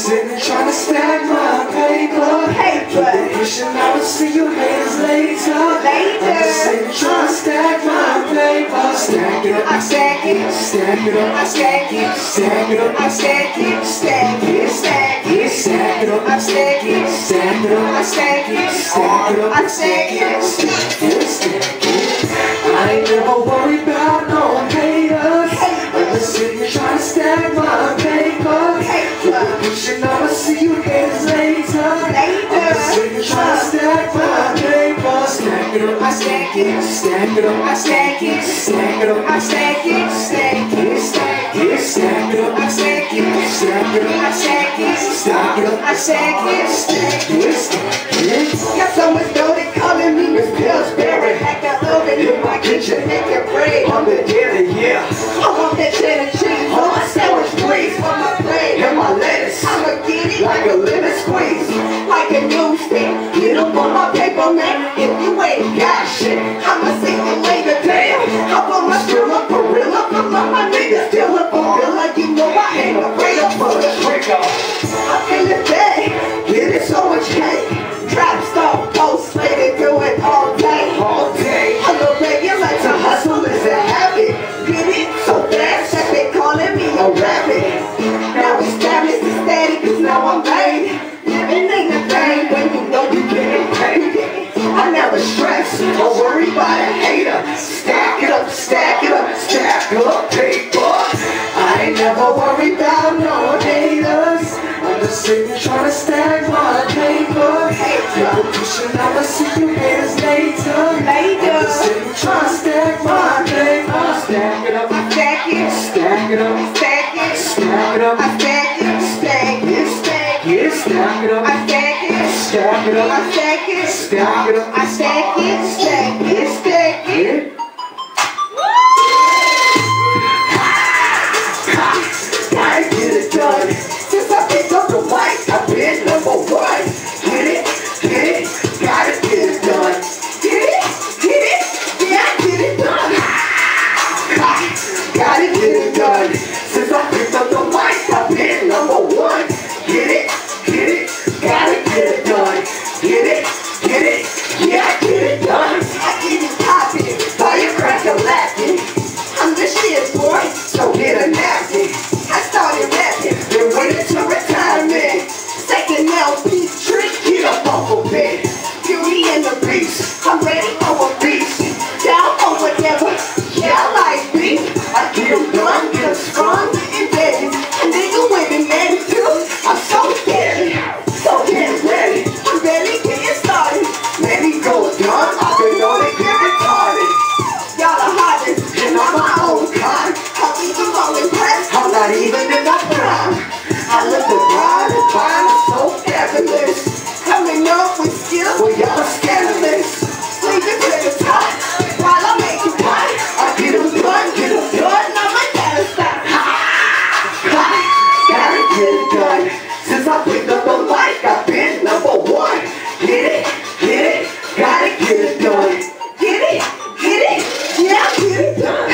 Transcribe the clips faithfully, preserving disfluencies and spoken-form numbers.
sitting trying to stack my paper. Paper. Pushing out to see you haters later. Later. I'm just sitting trying to stack my paper. Stack it up. I stack it. Stack it up. I stack it. Stack it up. I stack it. Stack it. Stack it. Stack it up. I stack it. Stack it up. I stack it. Stack it up. I stack it. Stack it. Stack it. I ain't never worried about no haters. I'm just sitting trying to stack my paper. Pushing on to see you haters later. I'm just sitting trying to stack my paper. Stack it up, I stack it. Stack it up, I stack it. Stack it up, I stack it. Stack it, stack it. Stack it up, I stack it. Stack it up, I stack it. Stack it up, I stack it. Stack it, stack it. Got so much dough they calling me Miss Pillsbury. Hack the oven in my kitchen, make it bread. I'm the daily, yeah. I want that cheddar cheese on my sandwich, please. On my plate and my lettuce, I'ma get it like a lemon squeeze, like a newsstand. Get up on my paper, man. If you ain't got shit, I'ma see you later. Damn, I want my still up for real up. I'm on my niggas still up for real. Like you know I ain't afraid of for the trick off. I feel it bad, get it so much cake. Trap star, post lady, do it all day. All day. I'm a regulator, hustle is a habit. Get it so fast that they calling me a rabbit. Now established and steady, cause now I'm made. Living in the thing when you know you getting paid. I never stress or worry about a hater. Stack it up, stack it up, stack up paper. I ain't never worried about no haters. I'm just sitting trying to stack my paper. People pushing out to see you haters later. Later. I'm just sitting trying to stack my paper. Stack it up, I stack it. Stack it up, stack it. Stack it up, I stack it. Stack it, stack it. Stack it up, I stack it. Stack it up, I stack it. Stack it up, I stack it. Stack it, stack it. Gotta get it done. Since I picked up the mic, I've been number one. Get it, get it, gotta get it done. Get it, get it, yeah, get it done. Gotta get it done. Since I picked up the mic, I've been number one. Get it, get it, gotta get it done. Get it, get it, yeah, get it done. I get it poppin', firecracker laughing. I'm the shit, boy, so get a napkin. I started rapping, been waiting to retirement. Second L P trick, get up off a bed. Beauty and the Beast, I'm ready for a beast. Down for whatever, yeah, I like beef. I get them done, get them strong, and ready. A nigga with an attitude, I'm so steady. So get ready, I'm ready getting started. Let me go done, I've been on it, get retarded. Y'all are hiding, and I'm my own kind. I'll even all impressed, I'm not even in my prime. I look divine and fine, I'm so fabulous. Coming up with skills, well y'all are scandalous. Sleeping to the top, while I make it hot. I get them done, get them done, now my gotta stop. Ha! Ha! Gotta get it done. Since I picked up the mic, I've been number one. Get it, get it, gotta get it done. Get it, get it, yeah, get it done.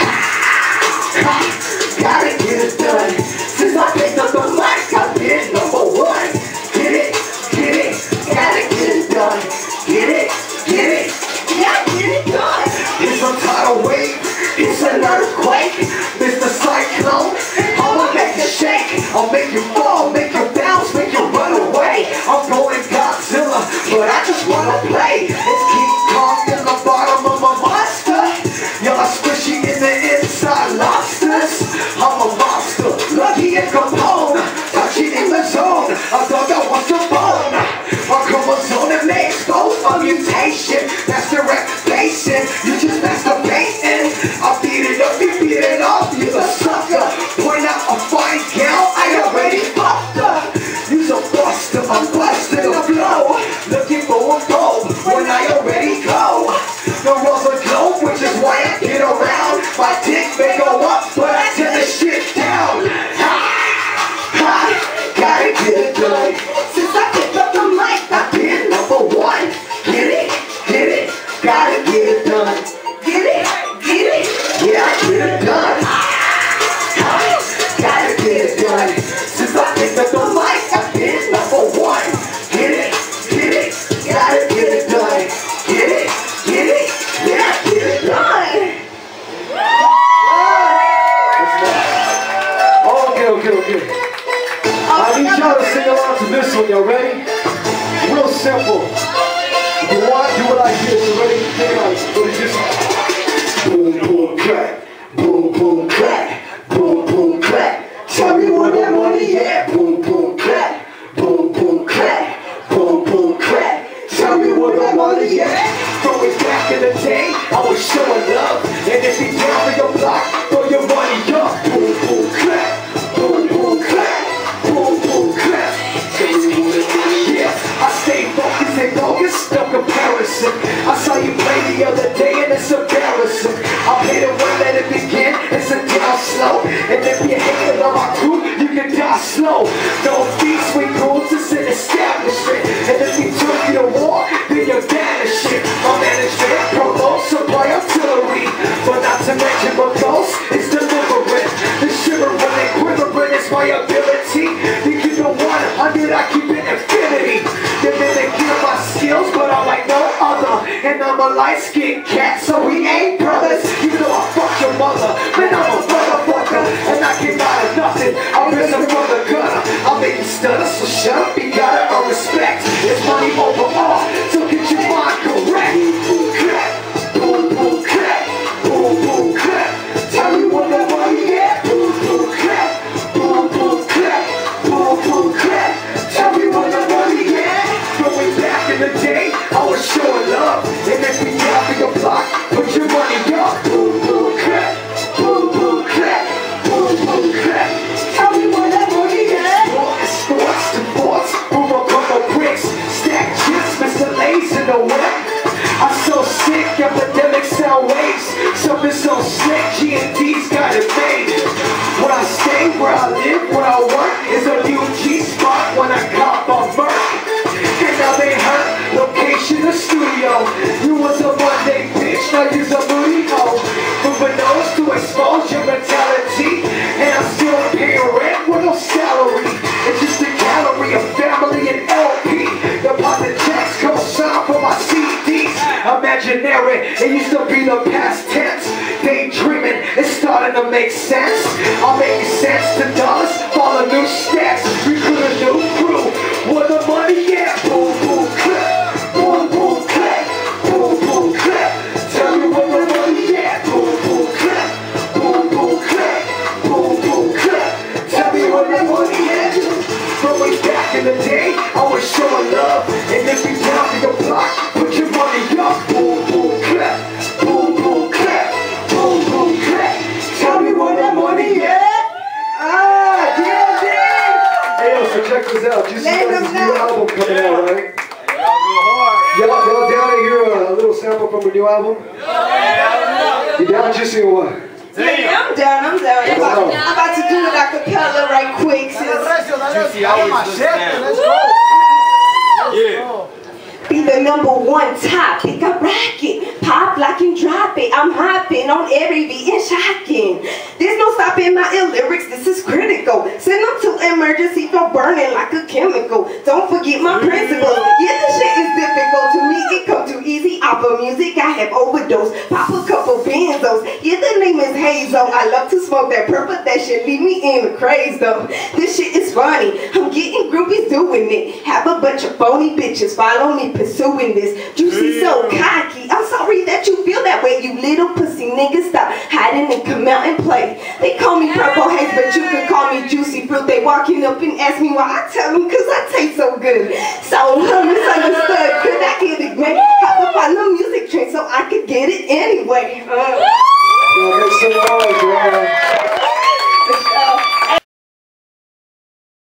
Ha! Gotta get it done. Since I picked up the mic, I've been number one. Get it, get it, gotta get it done. Get it, get it, yeah, get it done. It's a tidal wave, it's an earthquake. Mister Cyclone, I'ma make you shake. I'll make you fall, make you bounce, make you run away. I'm going Godzilla, but I just wanna play. It's King Kong in the bottom of my monster. Y'all squishy in the inside lobsters. I'm a monster, lucky and Capone. Touching in the zone, I thought I was a bone. My chromosome and may expose a mutation. That's the reputation, you just masturbating. I'll beat it up, you beat it off, you're a sucker. Point out a fine gal, I already one, y'all ready? Real simple. You want, do it like this, you ready? Think about it. So it's just boom, boom, crack, boom, boom, crack, boom, boom, crack. Tell me where that money at, boom, boom, crack, boom, boom, crack, boom, boom, crack. Tell me where that money at. Throw it back in the day, I was showing love. And if you down for your block, throw your money up. Boom, boom, crack, boom, boom, crack, boom, boom, crack. Tell me where that money at. I stay focused and bogus, no comparison. I saw you play the other day and it's embarrassing. I pay the one, let it begin, it's a down slow. And if you're hating on my crew, you can die slow. No feast, we rules, it's an establishment. And if we took you to war, then you're vanishing. My management promotes supply artillery, but not to mention my boss is delivering. The shivering and quivering is my ability. You keep it one hundred, I keep it infinity. They didn't give my skills, but I'm like no other. And I'm a light-skinned cat, so we ain't brothers. You know I fuck your mother, man I'm a motherfucker. And I came out of nothing, I'm risen from the gutter. I'll make you stutter, so shut up, you gotta earn respect. It's money over all, so get your mind correct. Boom, crack, boom, boom, crack, boom, boom, crack. Tell me what that money at, boom, boom, crack, boom, boom, crack, boom, boom, crack. Tell me what that money at. Going back in the day, I was showing love. And if you down for your block, put your money up. Boom, boom, crack, boom, boom, crack, boom, boom, crack. Tell me what that money at. Sports, sports, divorce, boom, a couple bricks. Stack chips, Mister Lace in the wet. I'm so sick, epidemic sound waves. Something so slick, G and D's got it made. Where I stay, where I live, where I work is a new G spot when I cop on work. And now they hurt, location the studio. You was a Monday bitch, now you's a booty hole. Moving nose to expose your mentality. And I'm still paying rent with no salary. It's just a gallery of family and L P. Deposit checks, co-sign for my C Ds. Imaginary, it used to be the past tense. Daydreaming, it's starting to make sense. I'll make sense to dollars, follow new steps. We could have new crew, where the money at? Boom, boom, clap, boom, boom, clap, boom, boom, clap. Tell me where the money at? Boom, boom, clap, boom, boom, clap, boom, boom, clap. Tell me where the money at? From way back in the day, I was showing love. And if you down for your block, put your money up. Boom, boom, clap, boom, boom, clap, boom, boom, clap. Tell me where that money at? Ah, yeah, yeah. Hey, yo, so check this out. You see this new album coming out, right? Y'all y'all down to hear a, a little sample from a new album? You down, Juicy, or what? Yeah, I'm down, I'm down. I'm about, I'm about to do it a cappella right quick. Juicy, always let's go. Yeah. Be the number one topic. I rock it, pop like and drop it. I'm hopping on every beat and shocking. There's no stopping my ill lyrics. This is critical. Send them to emergency for burning like a chemical. Don't forget my principles. Yeah, this shit is difficult to me. It come too easy. Off of music, I have overdose. Pop a couple benzos. Yeah, the name is Hazo. I love to smoke that purple. That shit leave me in a craze though. This shit is funny. I'm getting groupies doing it. Have a bunch of phony bitches follow me pursuing this. Juicy so cocky. I'm sorry that you feel that way, you little pussy niggas. Stop hiding and come out and play. They call me Purple Haze, but you can call me Juicy Fruit. They walking up and ask me why. I tell them cause I taste so good. So I'm misunderstood. Could I get it, man? Hop up on the music train so I could get it anyway. Uh. Yo, make some noise, man.